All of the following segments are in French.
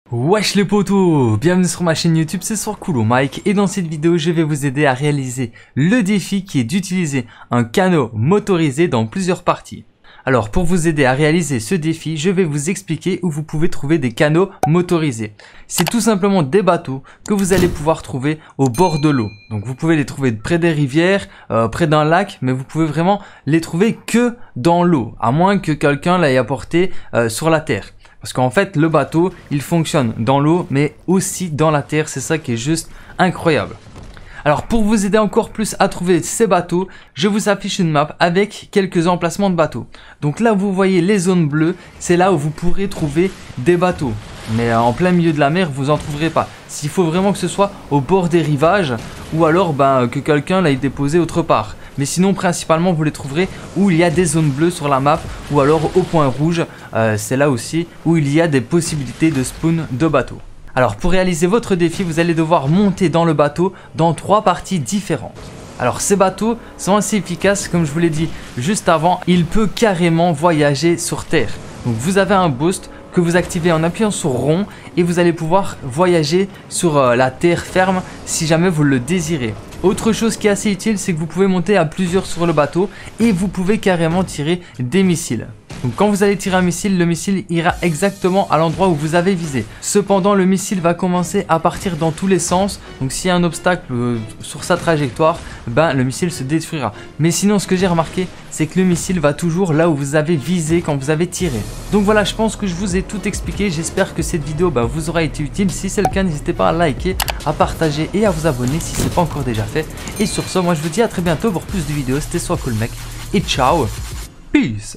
Wesh les potos, bienvenue sur ma chaîne YouTube, c'est Sorkulo Mike et dans cette vidéo je vais vous aider à réaliser le défi qui est d'utiliser un canot motorisé dans plusieurs parties. Alors pour vous aider à réaliser ce défi, je vais vous expliquer où vous pouvez trouver des canots motorisés. C'est tout simplement des bateaux que vous allez pouvoir trouver au bord de l'eau. Donc vous pouvez les trouver près des rivières, près d'un lac, mais vous pouvez vraiment les trouver que dans l'eau, à moins que quelqu'un l'ait apporté sur la terre. Parce qu'en fait, le bateau, il fonctionne dans l'eau, mais aussi dans la terre. C'est ça qui est juste incroyable. Alors, pour vous aider encore plus à trouver ces bateaux, je vous affiche une map avec quelques emplacements de bateaux. Donc là, vous voyez les zones bleues, c'est là où vous pourrez trouver des bateaux. Mais en plein milieu de la mer, vous n'en trouverez pas. S'il faut vraiment que ce soit au bord des rivages, ou alors que quelqu'un l'ait déposé autre part. Mais sinon, principalement, vous les trouverez où il y a des zones bleues sur la map ou alors au point rouge. C'est là aussi où il y a des possibilités de spawn de bateaux. Alors, pour réaliser votre défi, vous allez devoir monter dans le bateau dans 3 parties différentes. Alors, ces bateaux sont assez efficaces, comme je vous l'ai dit juste avant. Il peut carrément voyager sur terre. Donc, vous avez un boost que vous activez en appuyant sur rond et vous allez pouvoir voyager sur la terre ferme si jamais vous le désirez. Autre chose qui est assez utile, c'est que vous pouvez monter à plusieurs sur le bateau et vous pouvez carrément tirer des missiles. Donc quand vous allez tirer un missile, le missile ira exactement à l'endroit où vous avez visé. Cependant, le missile va commencer à partir dans tous les sens. Donc s'il y a un obstacle sur sa trajectoire, le missile se détruira. Mais sinon, ce que j'ai remarqué, c'est que le missile va toujours là où vous avez visé quand vous avez tiré. Donc voilà, je pense que je vous ai tout expliqué. J'espère que cette vidéo vous aura été utile. Si c'est le cas, n'hésitez pas à liker, à partager et à vous abonner si ce n'est pas encore déjà fait. Et sur ce, moi je vous dis à très bientôt pour plus de vidéos. C'était Sorkulo Mike et ciao. Peace.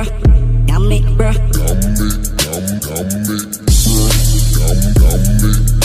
Yummy.